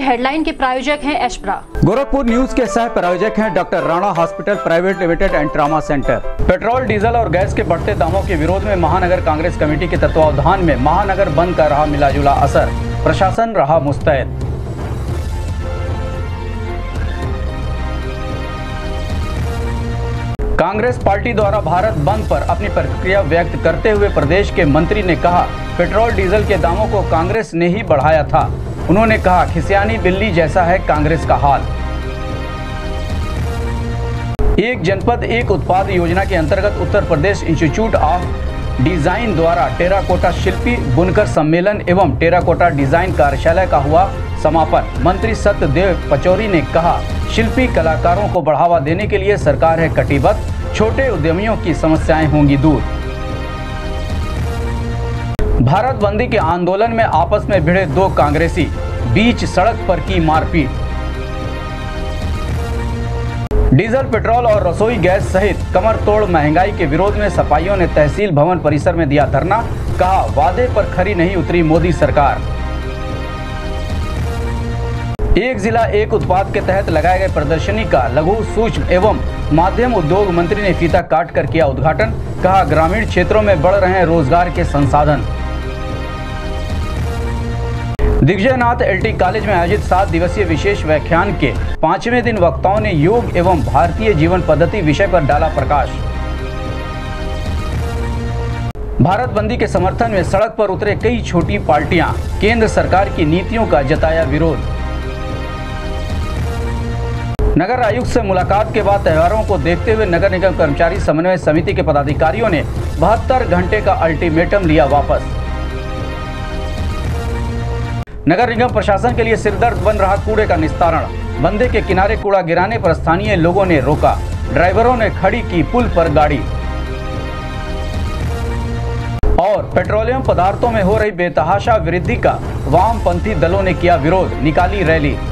Headline के प्रायोजक हैं एशप्रा। गोरखपुर न्यूज के सह प्रायोजक हैं doctor Rana hospital private limited and trauma centre. Petrol, diesel और गैस के बढ़ते दामों के विरोध में महानगर कांग्रेस कमेटी के तत्वावधान में महानगर बंद का रहा मिलाजुला असर, प्रशासन रहा मुस्तैद। कांग्रेस पार्टी द्वारा भारत बंद पर अपनी प्रतिक्रिया व्यक्त करते हुए प्रदेश के मंत्री ने कहा, पेट्रोल डीजल के दामों को कांग्रेस ने ही बढ़ाया था। उन्होंने कहा, खिसियानी बिल्ली जैसा है कांग्रेस का हाल। एक जनपद एक उत्पाद योजना के अंतर्गत Uttar Pradesh institute of design द्वारा टेराकोटा शिल्पी बुनकर सम्मेलन एवं टेराकोटा डिजाइन कार्यशाला का हुआ समापन। मंत्री सत्यदेव पचौरी ने कहा, शिल्पी कलाकारों को बढ़ावा देने के लिए सरकार है कटिबद्ध, छोटे उद्यमियों की समस्याएं होंगी दूर। भारत बंदी के आंदोलन में आपस में भिड़े दो कांग्रेसी, बीच सड़क पर की मारपीट। डीजल, पेट्रोल और रसोई गैस सहित कमर तोड़ महंगाई के विरोध में सपाइयों ने तहसील भवन परिसर में दिया धरना। कहा, वादे पर खरी नहीं उतरी मोदी सरकार। एक जिला एक उत्पाद के तहत लगाए गए प्रदर्शनी का लघु सूक्ष्म एवं माध्यम उद्योग मंत्री ने फीता काट कर किया उद्घाटन। कहा, ग्रामीण क्षेत्रों में बढ़ रहे हैं रोजगार के संसाधन। दिग्विजयनाथ एलटी कॉलेज में आयोजित 7 दिवसीय विशेष व्याख्यान के 5वें दिन वक्ताओं ने योग एवं भारतीय जीवन पद्धति विषय पर डाला प्रकाश। भारत बंदी के समर्थन में सड़क पर उतरे कई छोटी पार्टियां, केंद्र सरकार की नीतियों का जताया विरोध। नगर आयुक्त से मुलाकात के बाद त्योहारों को देखते हुए नगर निगम कर्मचारी समन्वय समिति के पदाधिकारियों ने 72 घंटे का अल्टीमेटम लिया वापस। नगर निगम प्रशासन के लिए सिरदर्द बन रहा कूड़े का निस्तारण। बंदे के किनारे कूड़ा गिराने पर स्थानीय लोगों ने रोका, ड्राइवरों ने खड़ी की पुल पर गाड़ी। और पेट्रोलियम पदार्थों में हो रही बेतहाशा वृद्धि का वामपंथी दलों ने किया विरोध, निकाली रैली।